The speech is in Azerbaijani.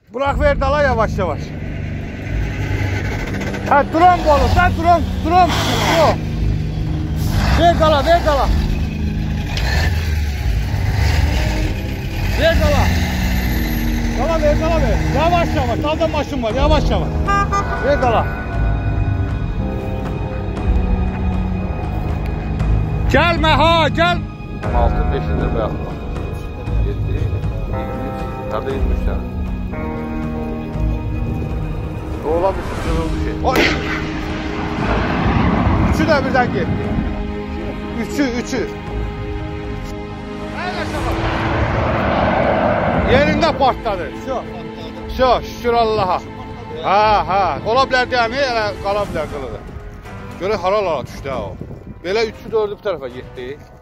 Bırak ver dala yavaş yavaş. Ha duran bu oğlum. Sen duran. Ver dala. Ver dala ver. Yavaş. Dalda maşın var. Yavaş. Ver dala. Gelme ha gel. 6 5'inde bırakma. 7 23. Nerede 23 tane? Oğlan bir sıkıntı bir şey. Oy. Üçü de birden gitti. Üçü. Yerinde patladı. Şu şükür Allah'a. Ha. Ola bilər deyəni, elə qala bilər qılıdır. Görə haral düşdü ha o. Belə üçü dördü bir tərəfə getdi.